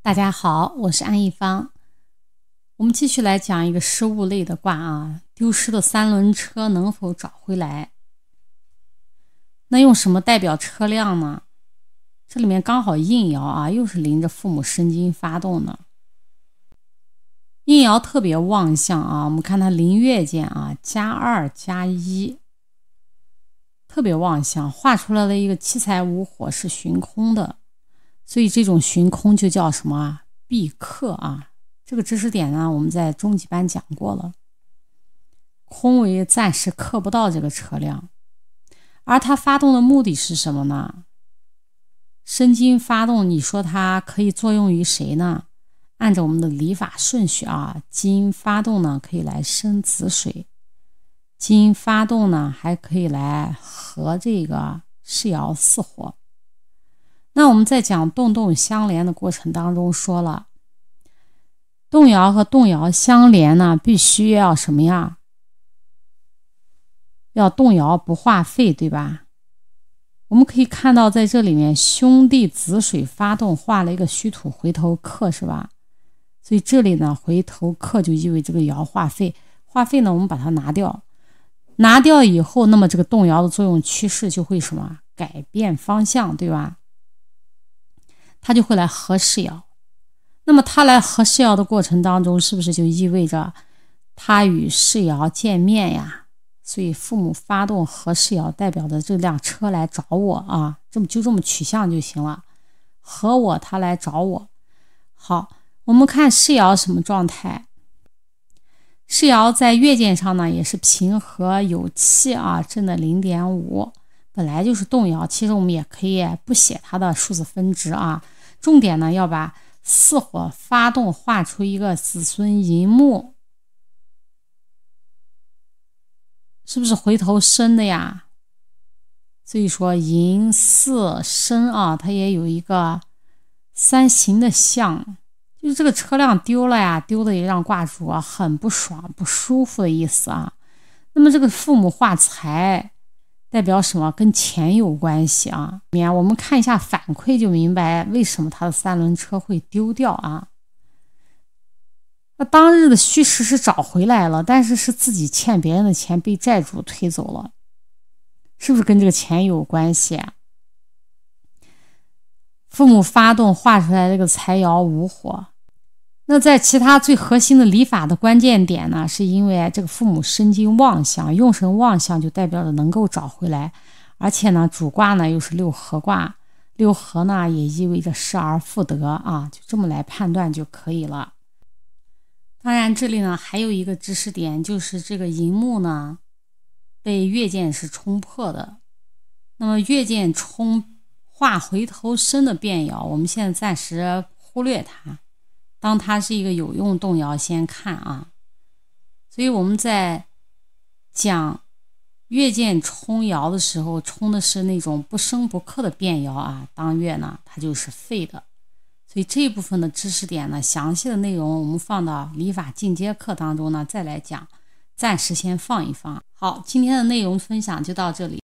大家好，我是安一方。我们继续来讲一个失物类的卦啊，丢失的三轮车能否找回来？那用什么代表车辆呢？这里面刚好应爻啊，又是临着父母申金发动的。应爻特别旺相啊，我们看它临月见啊+2+1，特别旺相，画出来的一个七财五火是寻空的。所以这种寻空就叫什么啊？必克啊！这个知识点呢，我们在中级班讲过了。空为暂时克不到这个车辆，而它发动的目的是什么呢？申金发动，你说它可以作用于谁呢？按照我们的理法顺序啊，金发动呢可以来生子水，金发动呢还可以来合这个世爻巳火。那我们在讲动动相连的过程当中说了，动爻和动爻相连呢，必须要什么呀？要动爻不化废，对吧？我们可以看到在这里面兄弟子水发动画了一个虚土回头客，是吧？所以这里呢回头客就意味这个爻化废，化废呢我们把它拿掉，拿掉以后，那么这个动爻的作用趋势就会什么？改变方向，对吧？它就会来合世爻，那么它来合世爻的过程当中，是不是就意味着它与世爻见面呀？所以父母发动合世爻，代表的这辆车来找我啊，就这么取向就行了。合我，他来找我。好，我们看世爻什么状态？世爻在月见上呢，也是平和有气啊，正的0.5。本来就是动爻，其实我们也可以不写它的数字分值啊。重点呢要把巳火发动画出一个子孙寅木，是不是回头申的呀？所以说寅巳申啊，它也有一个三刑的象，就是这个车辆丢了呀，丢的也让卦主啊很不爽不舒服的意思啊。那么这个父母化财代表什么？跟钱有关系啊。我们看一下反馈就明白为什么他的三轮车会丢掉啊。那当日的虚实是找回来了，但是是自己欠别人的钱被债主推走了，是不是跟这个钱有关系啊？父母发动画出来这个财爻无火，那在其他最核心的理法的关键点呢，是因为这个父母申金旺相，用神旺相就代表着能够找回来，而且呢主卦呢又是六合卦，六合呢也意味着失而复得啊，就这么来判断就可以了。当然这里呢还有一个知识点，就是这个寅木呢被月见是冲破的，那么月见冲画回头申的变爻，我们现在暂时忽略它，当它是一个有用动摇先看啊。所以我们在讲月见冲爻的时候，冲的是那种不生不克的变爻啊，当月呢它就是废的。所以这一部分的知识点呢，详细的内容我们放到理法进阶课当中呢再来讲，暂时先放一放。好，今天的内容分享就到这里。